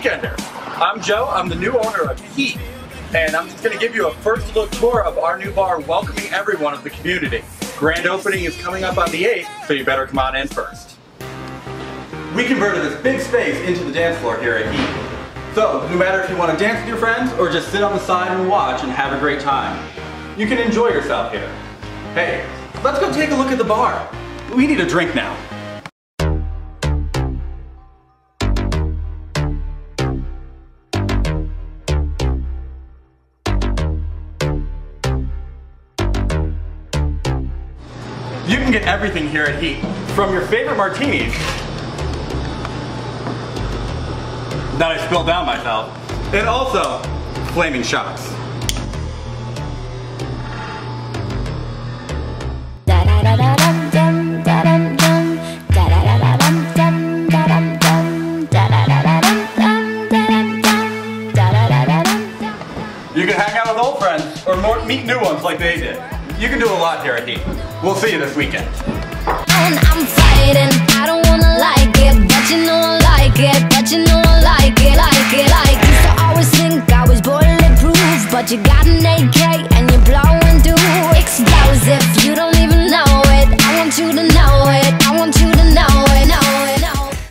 Weekender. I'm Joe, I'm the new owner of Heat, and I'm just going to give you a first look tour of our new bar welcoming everyone of the community. Grand opening is coming up on the 8th, so you better come on in first. We converted this big space into the dance floor here at Heat. So, no matter if you want to dance with your friends or just sit on the side and watch and have a great time, you can enjoy yourself here. Hey, let's go take a look at the bar. We need a drink now. You can get everything here at Heat, from your favorite martinis that I spilled down myself, and also flaming shots. You can hang out with old friends or meet new ones like they did. You can do a lot here at Heat. We'll see you this weekend. And I'm fighting, I don't wanna like it, but you know I like it, but you know I like it, Used to always think I was bulletproof, but you got an AK and you're blowing through explosive. You don't even know it, I want you to know it.